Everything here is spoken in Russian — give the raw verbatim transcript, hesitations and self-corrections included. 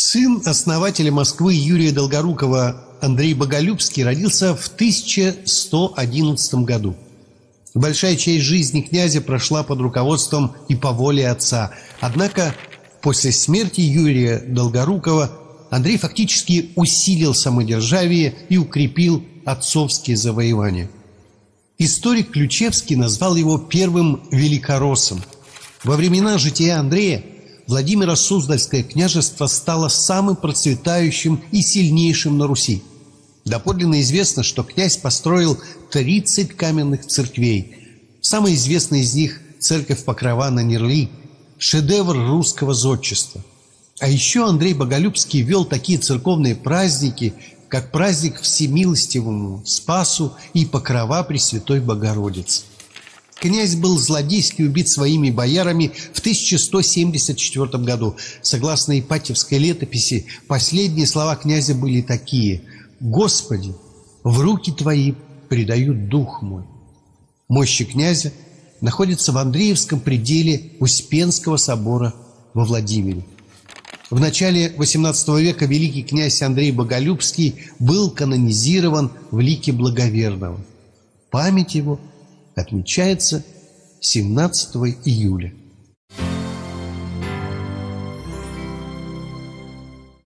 Сын основателя Москвы Юрия Долгорукова Андрей Боголюбский родился в тысяча сто одиннадцатом году. Большая часть жизни князя прошла под руководством и по воле отца. Однако после смерти Юрия Долгорукова Андрей фактически усилил самодержавие и укрепил отцовские завоевания. Историк Ключевский назвал его первым великороссом. Во времена жития Андрея Владимиро Суздальское княжество стало самым процветающим и сильнейшим на Руси. Доподлинно известно, что князь построил тридцать каменных церквей. Самая известная из них – церковь Покрова на Нерли, шедевр русского зодчества. А еще Андрей Боголюбский вел такие церковные праздники, как праздник Всемилостивому Спасу и Покрова Пресвятой Богородицы. Князь был злодейски убит своими боярами в тысяча сто семьдесят четвёртом году. Согласно Ипатьевской летописи, последние слова князя были такие: «Господи, в руки Твои предаю дух мой». Мощи князя находятся в Андреевском пределе Успенского собора во Владимире. В начале восемнадцатого века великий князь Андрей Боголюбский был канонизирован в лике благоверного. Память его отмечается семнадцатого июля.